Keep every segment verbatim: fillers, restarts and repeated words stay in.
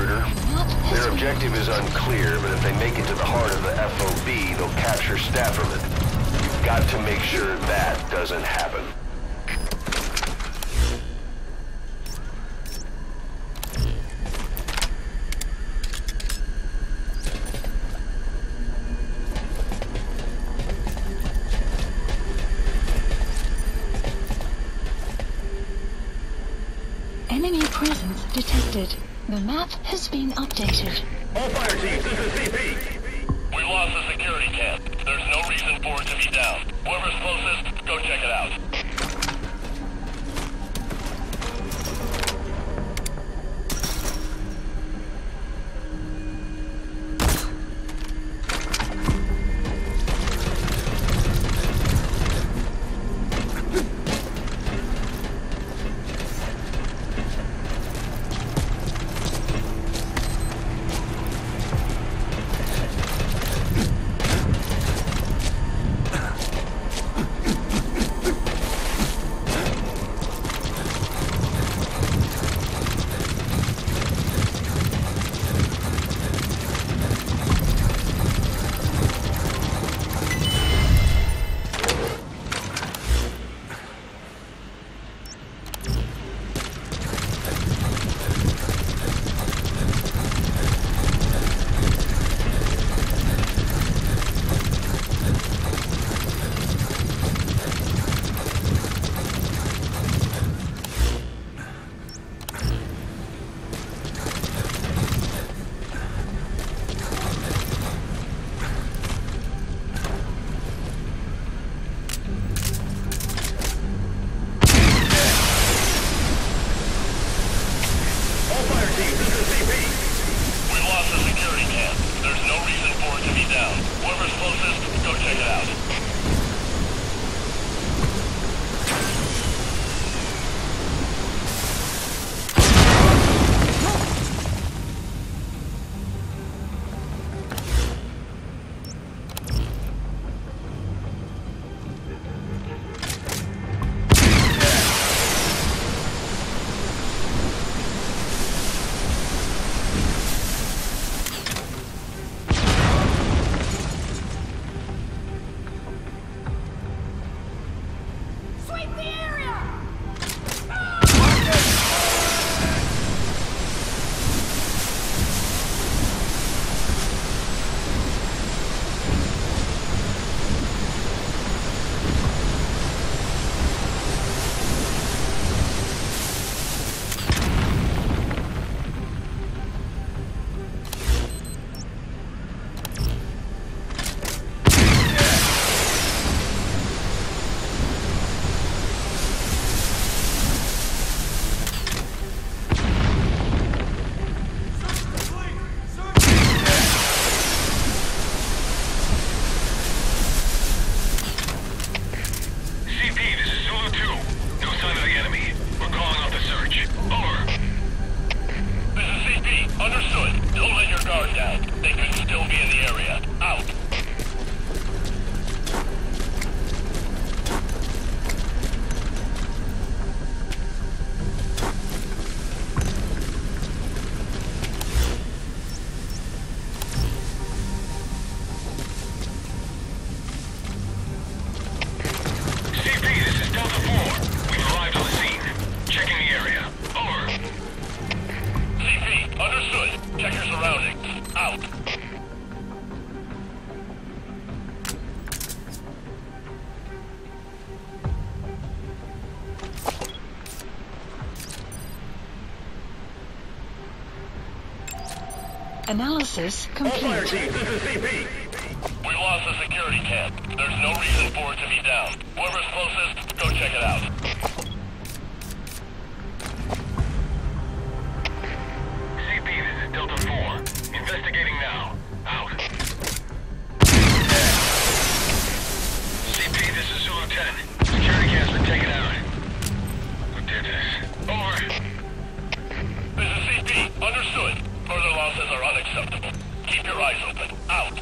intruder. Their objective is unclear, but if they make it to the heart of the F O B, they'll capture Stafferman. You've got to make sure that doesn't happen. Enemy presence detected. The map has been updated. All fire teams, this is C P. We lost the security camp. There's no reason for it to be down. Whoever's closest, go check it out. Analysis complete. All fire teams, this is C P. We lost the security camp. There's no reason for it to be down. Whoever's closest, go check it out. C P, this is Delta four. Investigating now. Out. C P, this is Zulu ten. Security camp's been taken out. Who did this? Over. This is C P. Understood. Further losses are unacceptable. Keep your eyes open. Out.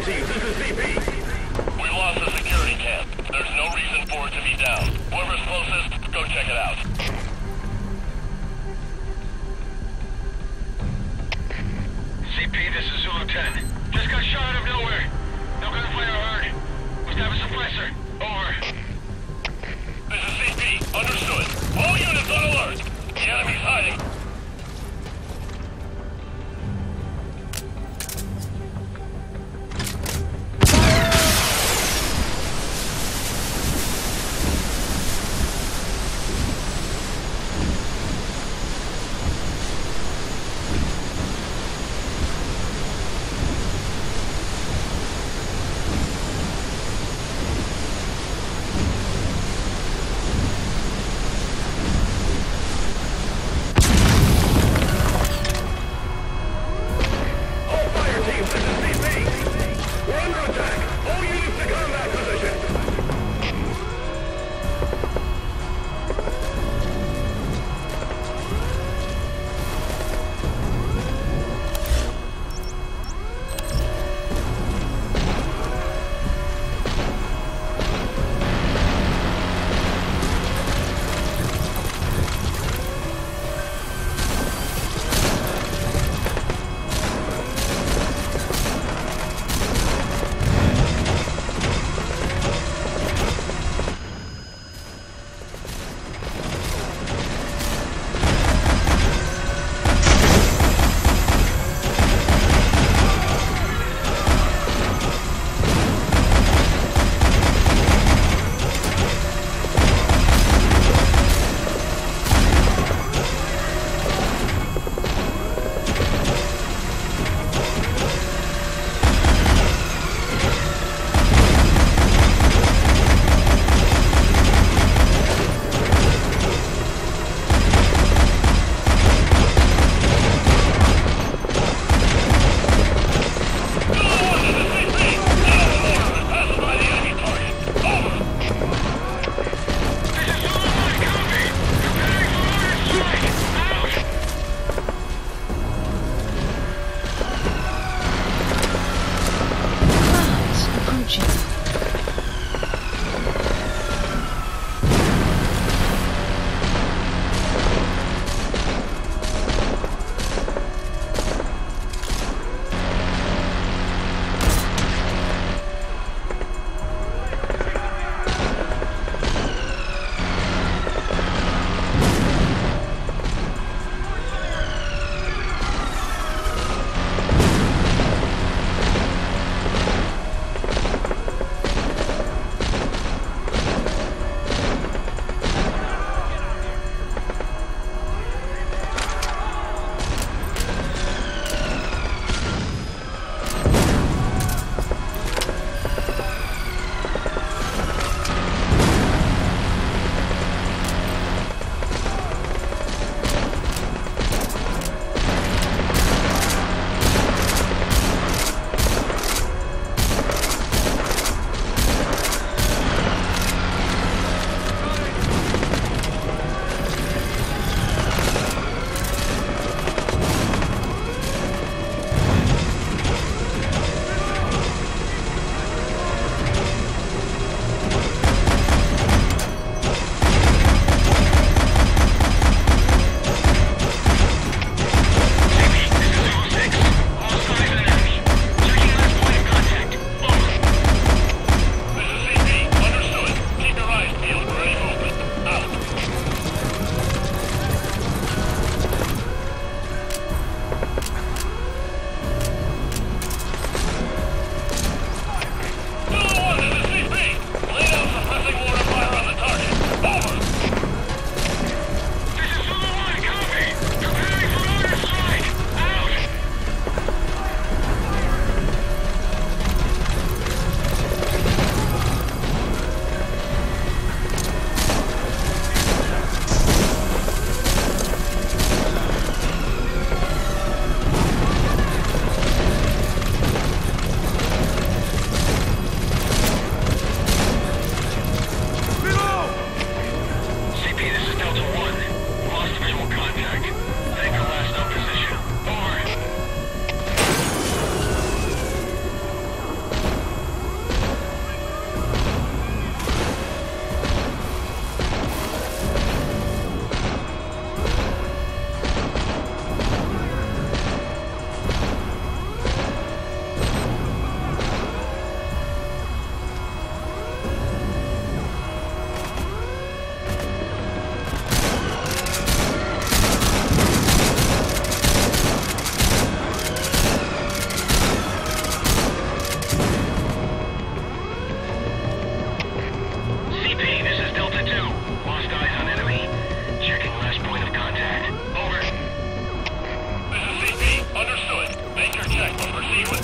team. This is C P. We lost the security camp. There's no reason for it to be down. Whoever's closest, go check it out. C P, this is Zulu ten. Just got shot out of nowhere. No gunfire heard. Must have a suppressor. Over. This is C P. Understood. All units on alert. The enemy's hiding.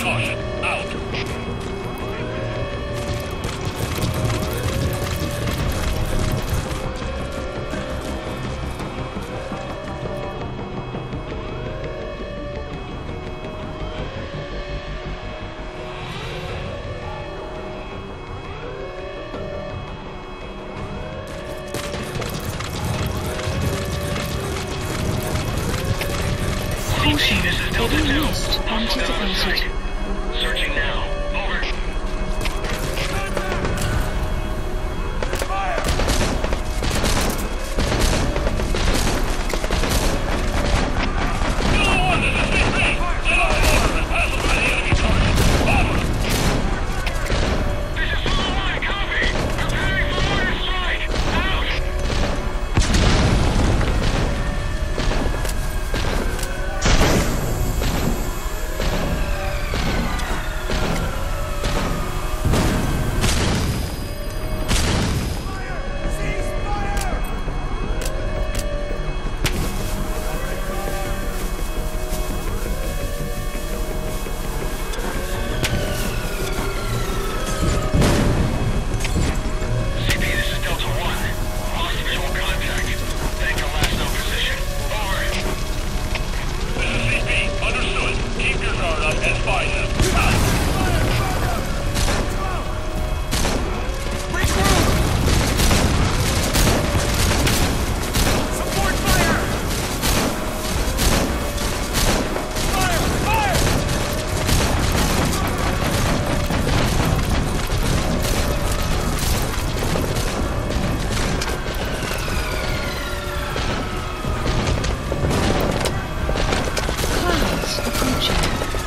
caution. Out. Caution, heavy mist anticipated. Searching now. Over. Kilo one, this is C P. Get on the motor and pass them by the enemy target. Over. This is Solo one, copy. Preparing for mortar strike. Out. C P, this is Delta one. Lost visual contact. Tango last known position. Over. This is C P. Understood. Keep your guard up and find them. Out. Support fire! Fire! Fire! Clouds approaching.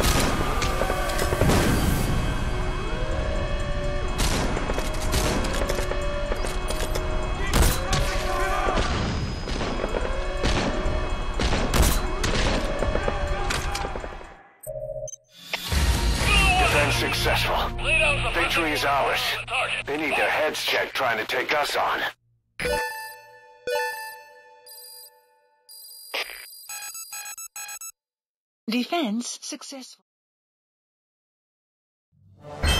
Defense successful. Lay down some Victory is ours. target. They need their heads checked trying to take us on. Defense successful.